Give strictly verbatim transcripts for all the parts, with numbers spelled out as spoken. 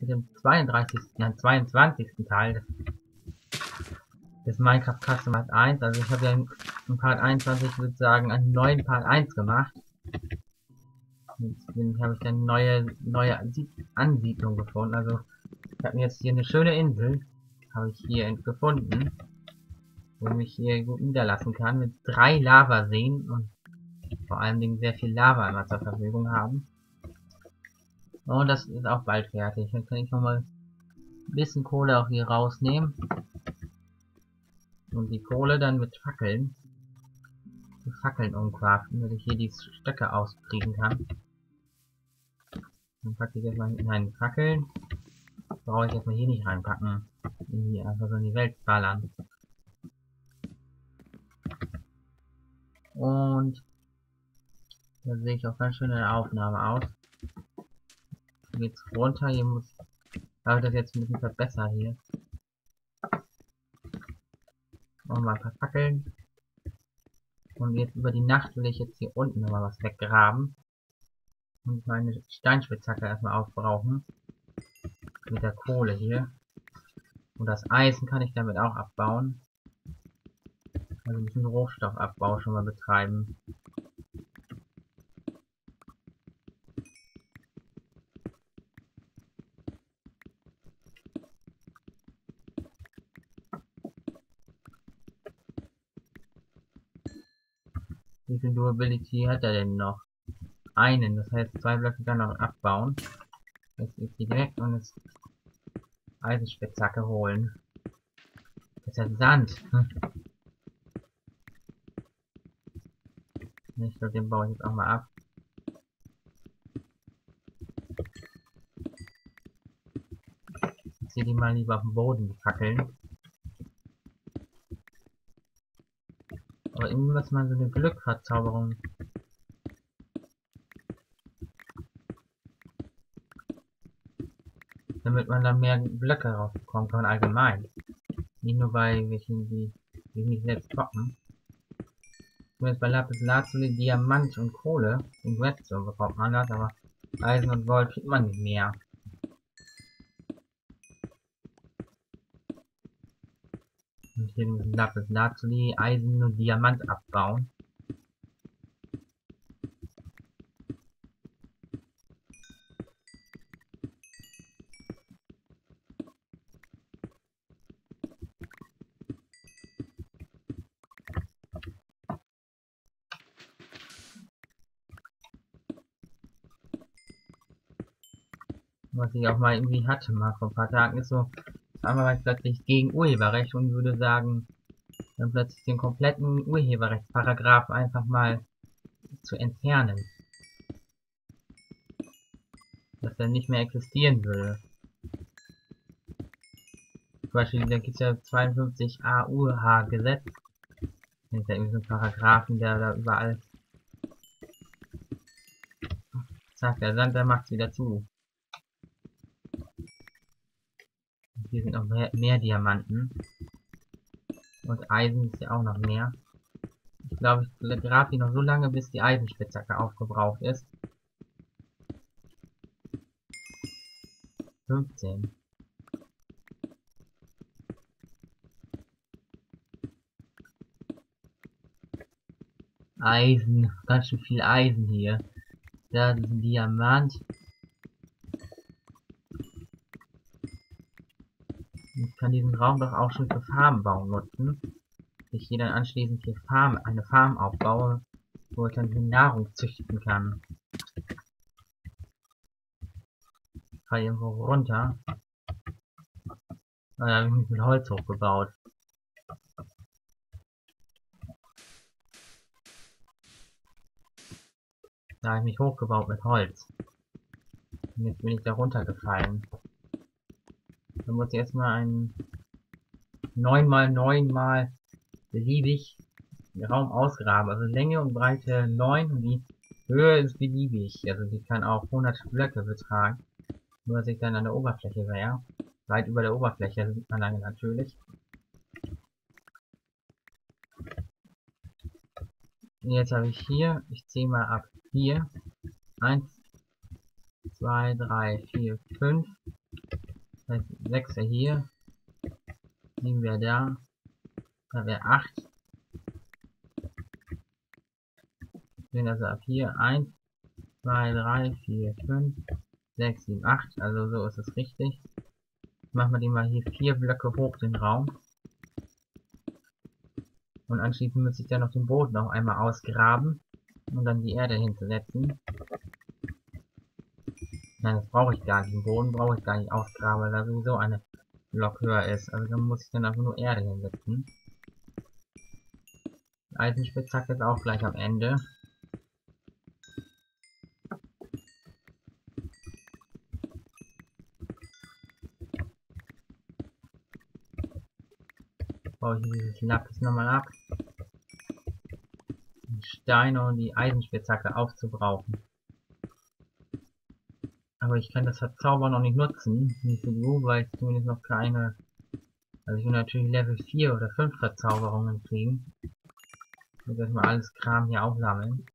mit dem zweiunddreißigsten, nein, zweiundzwanzigsten Teil des, des Minecraft Customized eins. Also ich habe ja in, in Part einundzwanzig, würde ich sagen, einen neuen Part eins gemacht. Jetzt habe ich eine neue, neue Ansiedlung gefunden. Also ich habe mir jetzt hier eine schöne Insel, habe ich hier gefunden, wo ich mich hier gut niederlassen kann, mit drei Lavaseen und vor allen Dingen sehr viel Lava immer zur Verfügung haben. Und das ist auch bald fertig. Dann kann ich nochmal ein bisschen Kohle auch hier rausnehmen. Und die Kohle dann mit Fackeln, die Fackeln umcraften, damit ich hier die Stöcke auskriegen kann. Dann packe ich jetzt mal in einen Fackeln. Brauche ich jetzt mal hier nicht reinpacken. Hier einfach so in die Welt ballern. Und da sehe ich auch ganz schön eine Aufnahme aus. Hier geht's runter, hier muss habe ich das jetzt ein bisschen verbessert hier. Noch mal ein paar Fackeln. Und jetzt über die Nacht will ich jetzt hier unten nochmal was weggraben. Und meine Steinspitzhacke erstmal aufbrauchen. Mit der Kohle hier. Und das Eisen kann ich damit auch abbauen. Also ein bisschen Rohstoffabbau schon mal betreiben. Wie viel Durability hat er denn noch? Einen, das heißt zwei Blöcke kann er noch abbauen. Jetzt ist die direkt und jetzt Eisenspitzhacke holen. Das ist ja Sand. Hm. Ich glaube, den baue ich jetzt auch mal ab. Ich ziehe die mal lieber auf den Boden, die Fackeln. Aber irgendwie muss man so eine Glückverzauberung. Damit man da mehr Blöcke rausbekommen kann, allgemein. Nicht nur bei welchen, die, die nicht selbst kloppen. Zumindest bei Lapis Lazuli, Diamant und Kohle und Redstone bekommt man das, aber Eisen und Gold kriegt man nicht mehr. Und hier müssen Lapis Lazuli, Eisen und Diamant abbauen. Was ich auch mal irgendwie hatte, mal vor ein paar Tagen, ist so, einmal war ich plötzlich gegen Urheberrecht und würde sagen, dann plötzlich den kompletten Urheberrechtsparagraphen einfach mal zu entfernen. Dass der nicht mehr existieren würde. Zum Beispiel, da gibt es ja zweiundfünfzig a U H-Gesetz. Das ist ja irgendwie so ein Paragraphen, der da überall. Zack, der Sand, der macht's wieder zu. Hier sind noch mehr, mehr Diamanten. Und Eisen ist ja auch noch mehr. Ich glaube, ich grab die noch so lange, bis die Eisenspitzhacke aufgebraucht ist. fünfzehn. Eisen, ganz schön viel Eisen hier. Da ist ein Diamant. Ich kann diesen Raum doch auch schon für Farmbau nutzen. Ich hier dann anschließend hier Farm, eine Farm aufbaue, wo ich dann hier Nahrung züchten kann. Ich fall irgendwo runter. Da habe ich mich mit Holz hochgebaut. Da habe ich mich hochgebaut mit Holz. Und jetzt bin ich da runtergefallen. Dann muss ich erstmal einen neun mal neun mal beliebig den Raum ausgraben. Also Länge und Breite neun und die Höhe ist beliebig. Also die kann auch hundert Blöcke betragen. Nur dass ich dann an der Oberfläche wäre. Weit über der Oberfläche sieht man dann natürlich. Und jetzt habe ich hier, ich zähle mal ab, hier, eins, zwei, drei, vier, fünf, Das heißt, sechs wäre hier. sieben wäre da. Da wäre acht. Sehen also ab hier eins, zwei, drei, vier, fünf, sechs, sieben, acht. Also so ist es richtig. Machen wir die mal hier vier Blöcke hoch, den Raum. Und anschließend muss ich dann noch den Boden noch einmal ausgraben. Und dann die Erde hinzusetzen. Nein, das brauche ich gar nicht. Den Boden brauche ich gar nicht ausgraben, weil da sowieso eine Block höher ist. Also dann muss ich dann einfach nur Erde hinsetzen. Die Eisenspitzhacke ist auch gleich am Ende. Baue ich dieses Lapis nochmal ab. Die Steine und die Eisenspitzhacke aufzubrauchen. Aber ich kann das Verzaubern noch nicht nutzen. Nicht so gut, weil ich zumindest noch keine... Also ich will natürlich Level vier oder fünf Verzauberungen kriegen. Ich muss erstmal alles Kram hier aufsammeln.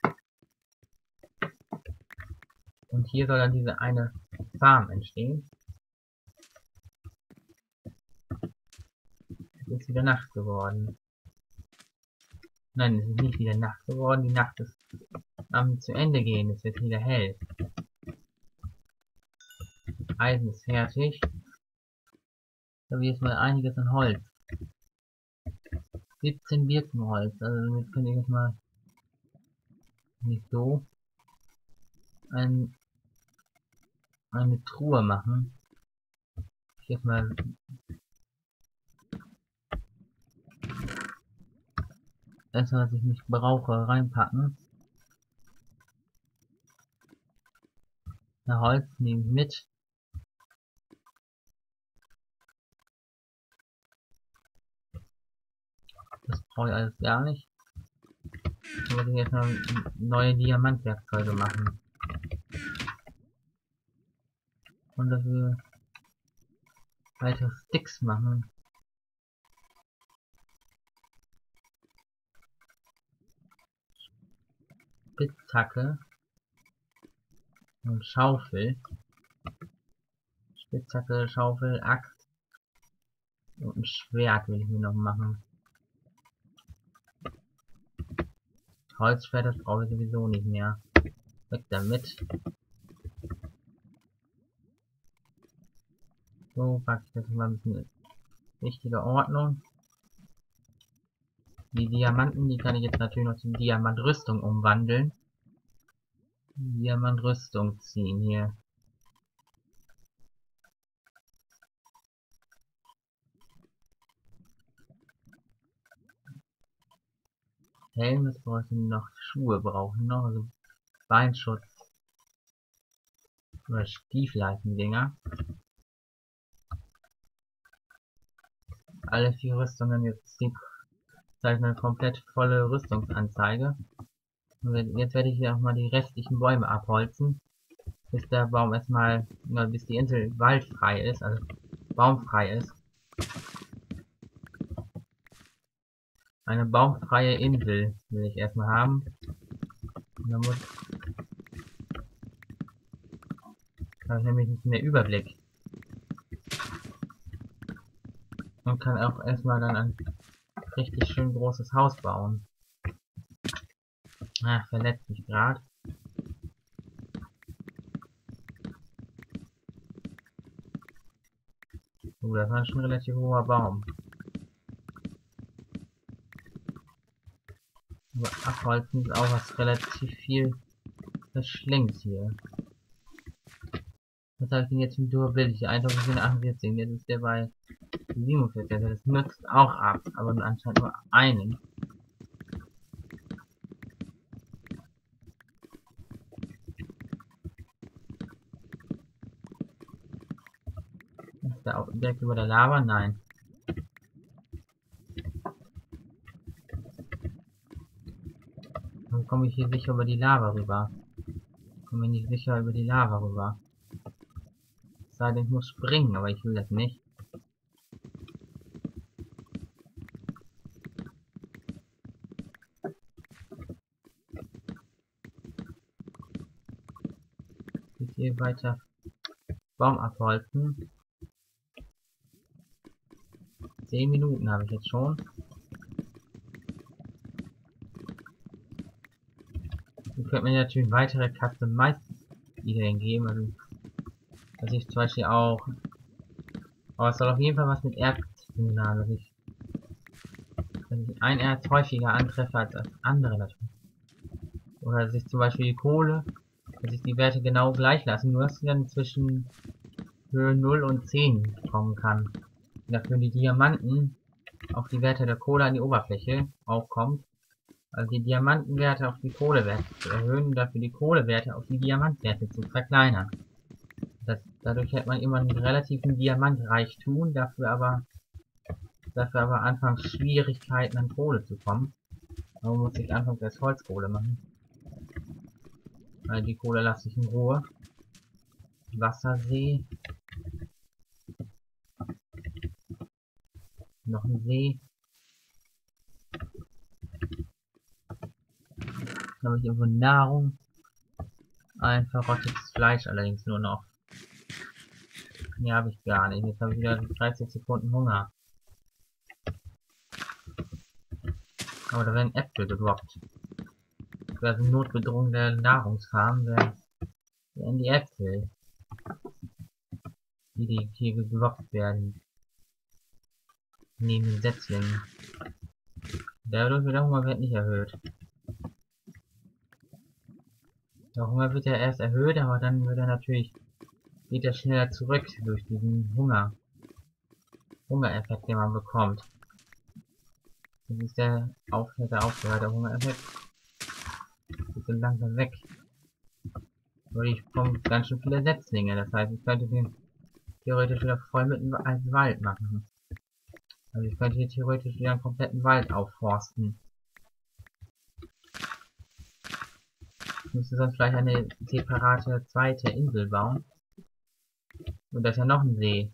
Und hier soll dann diese eine Farm entstehen. Es ist wieder Nacht geworden. Nein, es ist nicht wieder Nacht geworden. Die Nacht ist am zu Ende gehen. Es wird wieder hell. Eisen ist fertig. Da habe ich jetzt mal einiges an Holz. siebzehn Birkenholz. Also damit könnte ich jetzt mal nicht so ein, eine Truhe machen. Ich jetzt mal das, was ich nicht brauche, reinpacken. Na, Holz nehme ich mit. Das brauche ich alles gar nicht. Dann muss ich jetzt noch neue Diamantwerkzeuge machen. Und dafür weitere Sticks machen. Spitzhacke und Schaufel. Spitzhacke, Schaufel, Axt und ein Schwert will ich mir noch machen. Holzschwert, das brauche ich sowieso nicht mehr. Weg damit. So, packe ich das mal ein bisschen in richtige Ordnung. Die Diamanten, die kann ich jetzt natürlich noch zu Diamantrüstung umwandeln. Diamantrüstung ziehen hier. Helm, es bräuchten noch Schuhe, brauchen noch, also Beinschutz. Oder Stiefleiten-Dinger. Alle vier Rüstungen, jetzt die zeigt eine komplett volle Rüstungsanzeige. Und jetzt werde ich hier auch mal die restlichen Bäume abholzen. Bis der Baum erstmal, na, bis die Insel waldfrei ist, also baumfrei ist. Eine baumfreie Insel will ich erstmal haben. Und dann muss, habe ich nämlich nicht mehr Überblick. Und kann auch erstmal dann ein richtig schön großes Haus bauen. Ah, verletzt mich gerade. Oh, das war schon ein relativ hoher Baum. Aber abholzen ist auch was relativ viel verschlingt hier. Was habe ich denn jetzt für ein Durability? eintausendvierhundertachtundvierzig. Jetzt ist der bei siebenundvierzig. Also das nützt auch ab, aber anscheinend nur einen. Ist der auch direkt über der Lava? Nein. Dann komme ich hier sicher über die Lava rüber. Komme ich nicht sicher über die Lava rüber. Es sei denn, ich muss springen, aber ich will das nicht. Jetzt hier weiter Baum abholzen. zehn Minuten habe ich jetzt schon. Ich könnte mir natürlich weitere Customized-Ideen geben, also dass ich zum Beispiel auch, aber es soll auf jeden Fall was mit Erz zu tun haben, dass ich, dass ich ein Erz häufiger antreffe als das andere natürlich. Oder dass ich zum Beispiel die Kohle, dass ich die Werte genau gleich lasse, nur dass sie dann zwischen Höhe null und zehn kommen kann. Und dafür die Diamanten auf die Werte der Kohle an die Oberfläche aufkommt. Also die Diamantenwerte auf die Kohlewerte zu erhöhen und dafür die Kohlewerte auf die Diamantwerte zu verkleinern. Das, dadurch hätte man immer einen relativen Diamantreichtum, dafür aber dafür aber anfangs Schwierigkeiten an Kohle zu kommen. Man muss sich anfangs erst Holzkohle machen. Also die Kohle lasse ich in Ruhe. Wassersee. Noch ein See. Dann habe ich irgendwo Nahrung. Ein verrottetes Fleisch allerdings nur noch. Nee, habe ich gar nicht. Jetzt habe ich wieder dreißig Sekunden Hunger. Aber da werden Äpfel gedroppt. Wer sind notgedrungen der Nahrungsfarm, wer werden die Äpfel, die, die hier gedroppt werden. Neben den Setzlingen. Dadurch wird der Hungerwert nicht erhöht. Der Hunger wird ja erst erhöht, aber dann wird er natürlich, geht er schneller zurück durch diesen Hunger. Hungereffekt, den man bekommt. Das ist der aufhörte aufgehörte Hungereffekt. Die sind langsam weg. Aber ich bekomme ganz schön viele Setzlinge, das heißt, ich könnte den theoretisch wieder voll mit einem Wald machen. Also ich könnte hier theoretisch wieder einen kompletten Wald aufforsten. Ich müsste sonst vielleicht eine separate zweite Insel bauen. Und da ist ja noch ein See.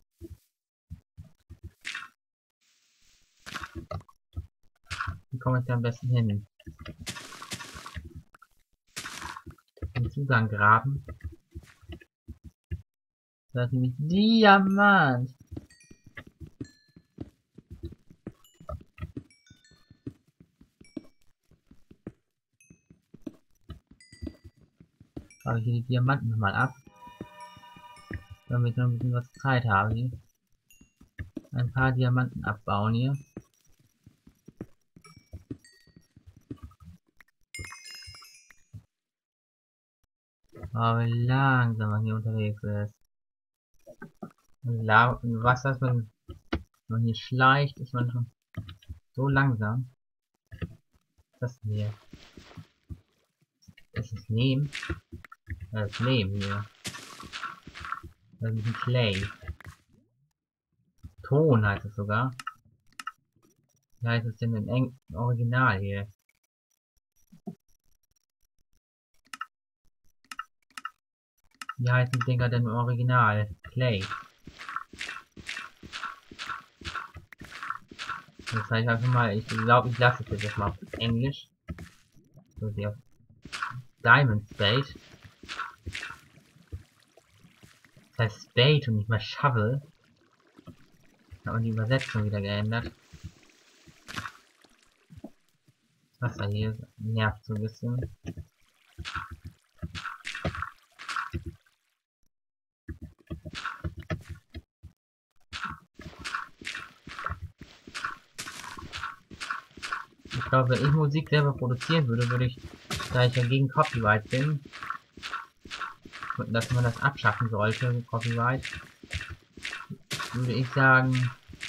Wie komme ich da am besten hin? Den Zugang graben. Das ist nämlich Diamant. Baue ich hier die Diamanten nochmal ab. Damit ich noch ein bisschen was Zeit habe hier. Ein paar Diamanten abbauen hier. Aber wie langsam man hier unterwegs ist. Und Wasser ist man, wenn man hier schleicht, ist man schon so langsam. Was ist das denn hier? Ist es Lehm? Das ist Lehm hier. Das ist ein Clay. Ton heißt es sogar. Wie heißt es denn im Eng Original hier? Wie heißt die Dinger denn im Original? Clay. Das heißt einfach mal, ich glaube, ich lasse es jetzt mal auf Englisch. So, die auf Diamond Spade. Das heißt Spade und nicht mal Shovel. Da hat man die Übersetzung wieder geändert. Das Wasser hier nervt so ein bisschen. Ich glaube, wenn ich Musik selber produzieren würde, würde ich, da ich ja gegen Copyright bin, und dass man das abschaffen sollte, Copyright, würde ich sagen,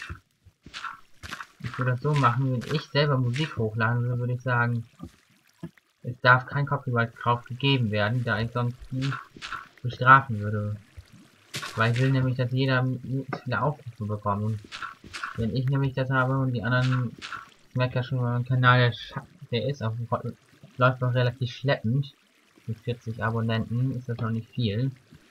ich würde das so machen, wenn ich selber Musik hochladen würde, würde ich sagen, es darf kein Copyright drauf gegeben werden, da ich sonst die bestrafen würde. Weil ich will nämlich, dass jeder möglichst viele Aufrufe bekommt. Und wenn ich nämlich das habe und die anderen, ich merke ja schon, mein Kanal, der, der ist auf, läuft noch relativ schleppend. Mit vierzig Abonnenten ist das noch nicht viel.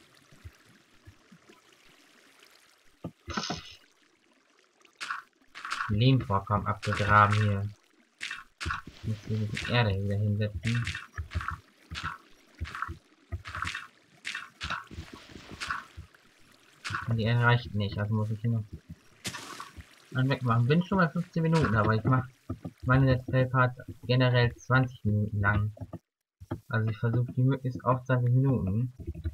Lehmvorkommen abgegraben hier. Ich muss hier die Erde wieder hinsetzen. Und die Erde reicht nicht, also muss ich hier noch Dann wegmachen. Bin schon bei fünfzehn Minuten, aber ich mache meine Let's Play Part generell zwanzig Minuten lang. Also ich versuche die möglichst auf zwanzig Minuten.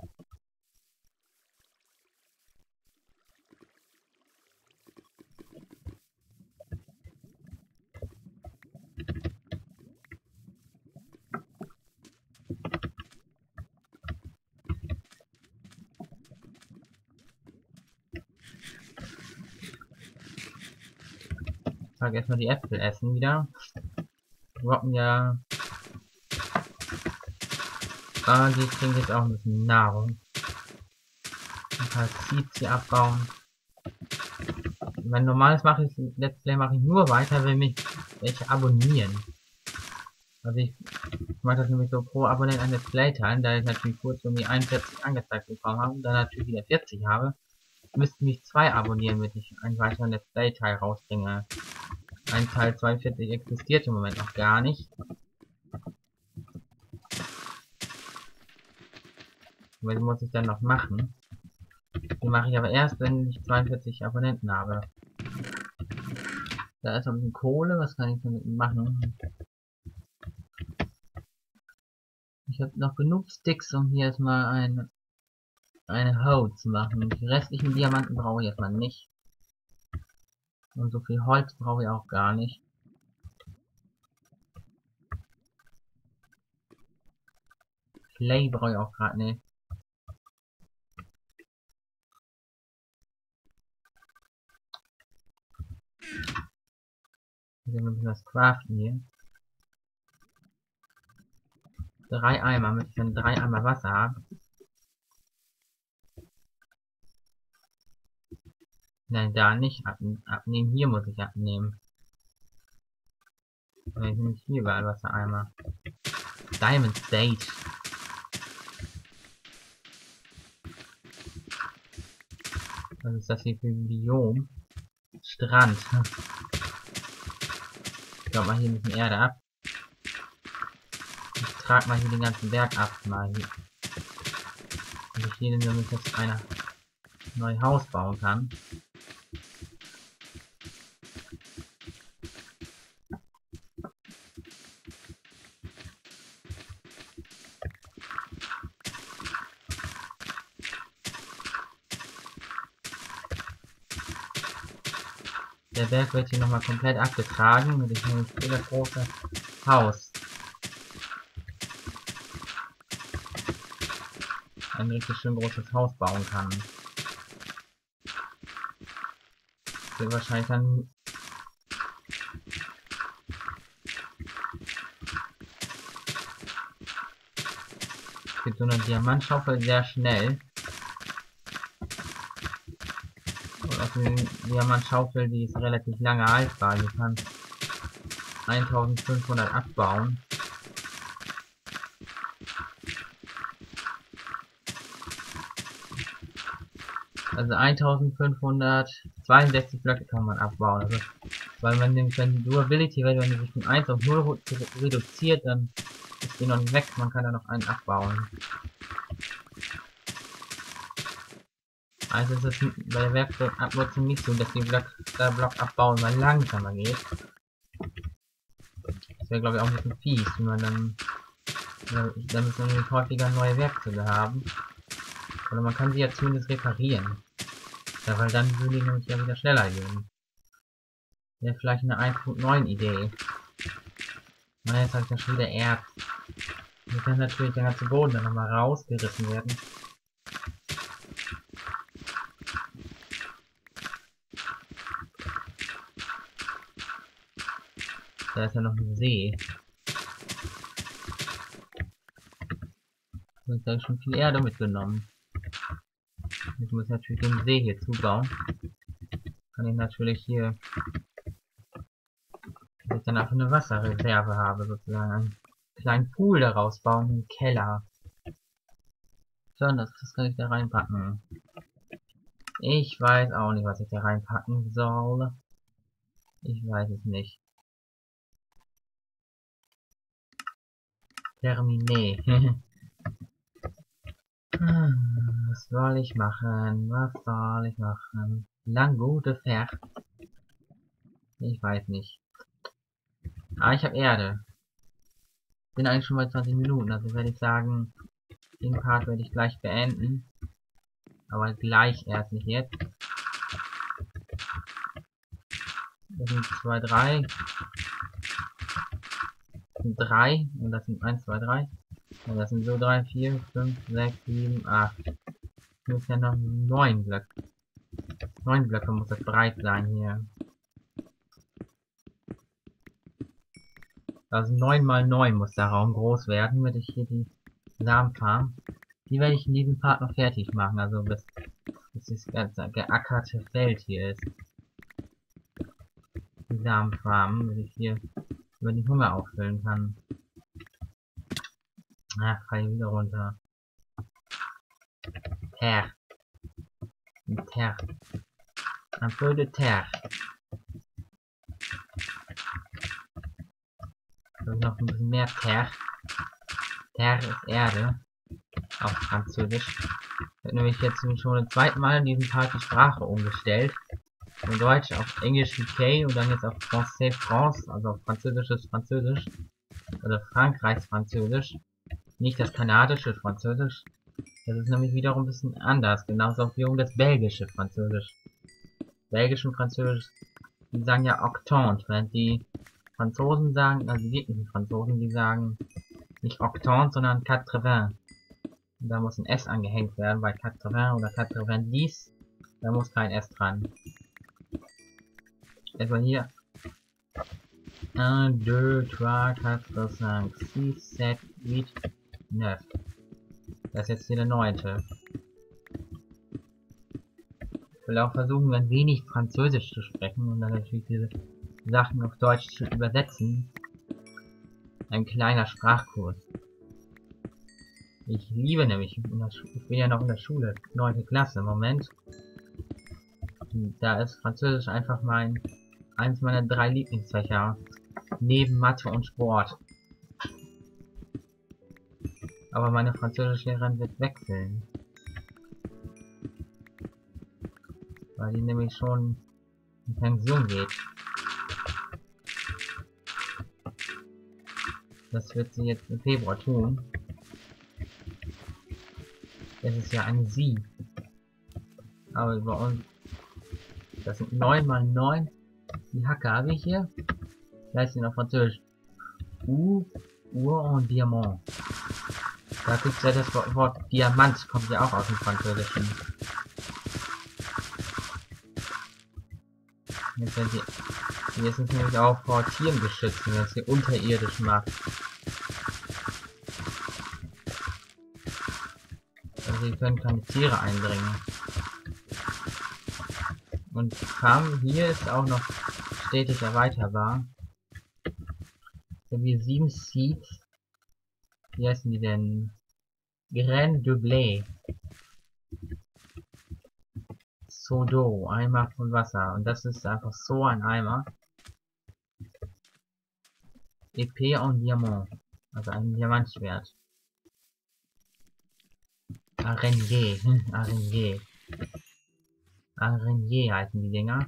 Ich sag erstmal die Äpfel essen wieder. Rocken ja. Ah, die kriegen jetzt auch ein bisschen Nahrung. Ein paar Seeds hier abbauen. Mein normales mache ich, Let's Play mache ich nur weiter, wenn mich welche abonnieren. Also ich mache das nämlich so pro Abonnent ein Let's Play teilen, da ich natürlich kurz irgendwie einundvierzig angezeigt bekommen habe und dann natürlich wieder vierzig habe, müssten mich zwei abonnieren, damit ich einen weiteren Let's Play Teil rausbringe. Ein Teil zweiundvierzig existiert im Moment noch gar nicht. Aber die muss ich dann noch machen. Die mache ich aber erst, wenn ich zweiundvierzig Abonnenten habe. Da ist noch ein bisschen Kohle, was kann ich damit machen? Ich habe noch genug Sticks, um hier erstmal eine, eine Hoe zu machen. Die restlichen Diamanten brauche ich erstmal nicht. Und so viel Holz brauche ich auch gar nicht. Clay brauche ich auch gerade nicht. Ich will ein bisschen was craften hier. Drei Eimer, damit ich dann drei Eimer Wasser habe. Nein, da nicht ab, abnehmen. Hier muss ich abnehmen. Aber ich nehme hier überall Wassereimer. Diamond Stage. Was ist das hier für ein Biom? Strand. Ich glaube mal hier ein bisschen Erde ab. Ich trage mal hier den ganzen Berg ab. Mal hier. Und ich hier, damit ich jetzt ein neues Haus bauen kann. Der Berg wird hier nochmal komplett abgetragen und ich nehme hier das große Haus. Ein richtig schön großes Haus bauen kann. Das wird wahrscheinlich dann es gibt so eine Diamantschaufel sehr schnell. Und auch die Diamantschaufel, die ist relativ lange haltbar. Die kann eintausendfünfhundert abbauen. Also eintausendfünfhundertzweiundsechzig Blöcke kann man abbauen. Also, weil man nämlich, wenn die Durability, wenn man sich von eins auf null reduziert, dann ist die noch nicht weg. Man kann da noch einen abbauen. Also ist es bei der Werkzeugabnutzung nicht so, dass die Block, der Block abbauen mal langsamer geht. Das wäre glaube ich auch ein bisschen fies, wenn man dann, ja, dann müssen wir nämlich häufiger neue Werkzeuge haben. Oder man kann sie ja zumindest reparieren. Ja, weil dann würde die nämlich ja wieder schneller gehen. Wäre vielleicht eine eins Punkt neun Idee. Na, jetzt habe ich ja schon wieder Erz. Hier kann natürlich der ganze Boden dann nochmal rausgerissen werden. Da ist ja noch ein See. Da habe ich schon viel Erde mitgenommen. Ich muss natürlich den See hier zubauen. Kann ich natürlich hier, dass ich dann auch eine Wasserreserve habe, sozusagen einen kleinen Pool daraus bauen, einen Keller. So, und das, das kann ich da reinpacken. Ich weiß auch nicht, was ich da reinpacken soll. Ich weiß es nicht. Terminé. Was soll ich machen? Was soll ich machen? Lang gute Fährt. Ich weiß nicht. Ah, ich habe Erde. Bin eigentlich schon bei zwanzig Minuten, also werde ich sagen, den Part werde ich gleich beenden. Aber gleich erst, nicht jetzt. Das sind zwei, drei. Das sind drei. Und das sind eins, zwei, drei. Und das sind so drei, vier, fünf, sechs, sieben, acht. Muss ja noch neun Blöcke. Neun Blöcke muss das breit sein hier. Also neun mal neun muss der Raum groß werden, damit ich hier die Samenfarm. Die werde ich in diesem Part noch fertig machen, also bis, bis das ganze geackerte Feld hier ist. Die Samenfarm, damit ich hier über den Hunger auffüllen kann. Ach, fall ich wieder runter. Terre. Terre. Un peu de terre. Also noch ein bisschen mehr Terre. Terre ist Erde. Auf Französisch. Ich habe nämlich jetzt schon das zweite Mal in diesem Part die Sprache umgestellt. Von Deutsch auf Englisch U K und dann jetzt auf Français France, also auf französisches Französisch. Oder Frankreichs Französisch. Nicht das kanadische Französisch. Das ist nämlich wiederum ein bisschen anders. Genauso wie um das belgische Französisch. Belgisch und Französisch, die sagen ja Octante, während die Franzosen sagen, also die wirklichen Franzosen, die sagen nicht Octante, sondern quatre-vingts. Und da muss ein S angehängt werden bei quatre-vingts oder quatre-vingt-dix. Da muss kein S dran. Etwa hier. eins, zwei, drei, vier, fünf, sechs, sieben, acht, neun. Das ist jetzt hier der neunte. Ich will auch versuchen, ein wenig Französisch zu sprechen und dann natürlich diese Sachen auf Deutsch zu übersetzen. Ein kleiner Sprachkurs. Ich liebe nämlich, ich bin ja noch in der Schule, neunte Klasse im Moment. Da ist Französisch einfach mein, eins meiner drei Lieblingsfächer. Neben Mathe und Sport. Aber meine Französischlehrerin wird wechseln. Weil die nämlich schon in Pension geht. Das wird sie jetzt im Februar tun. Es ist ja ein Sie. Aber bei uns... Das sind neun mal neun. Die Hacke habe ich hier. Da ist sie noch Französisch. U, Uhr und Diamant. Da gibt es ja das Wort Diamant, kommt ja auch aus dem Französischen. Jetzt sind die, hier ist es nämlich auch vor Tieren geschützt, wenn es hier unterirdisch macht. Also hier können keine Tiere eindringen. Und Farm hier ist auch noch stetig erweiterbar. Da haben wir sieben Seeds. Wie heißen die denn? Graines de Blé. Sodo, Eimer von Wasser. Und das ist einfach so ein Eimer. Épée en Diamant. Also ein Diamantschwert. Araignée. Araignée. Araignée heißen die Dinger.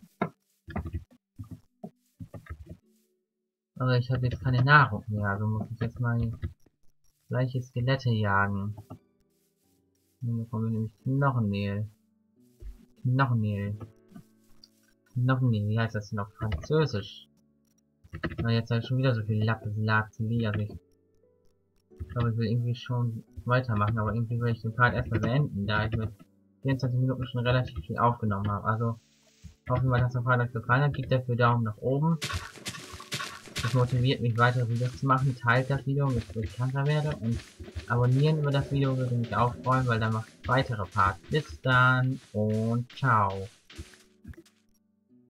Aber ich habe jetzt keine Nahrung mehr, also muss ich jetzt mal gleiche Skelette jagen. Dann bekommen wir nämlich Knochenmehl. Knochenmehl. Knochenmehl, wie heißt das denn auf Französisch? Na, jetzt habe ich schon wieder so viel Lapis Lazuli, also ich glaube, ich will irgendwie schon weitermachen, aber irgendwie will ich den Part erstmal beenden, da ich mit vierundzwanzig Minuten schon relativ viel aufgenommen habe. Also, hoffen wir, dass der Part euch gefallen hat. Gebt dafür Daumen nach oben. Das motiviert mich weitere Videos zu machen. Teilt das Video, damit ich bekannter werde. Und abonnieren über das Video würde mich auch freuen, weil dann mache ich weitere Parts. Bis dann und ciao.